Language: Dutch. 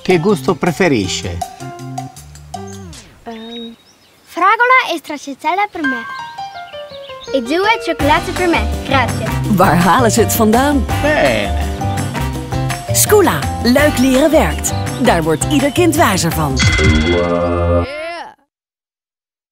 Che gusto preferisce? Fragola e stracciatella per me. E 2 chocolate per me. Grazie. Waar halen ze het vandaan? Bene. Scula, leuk leren werkt. Daar wordt ieder kind wijzer van.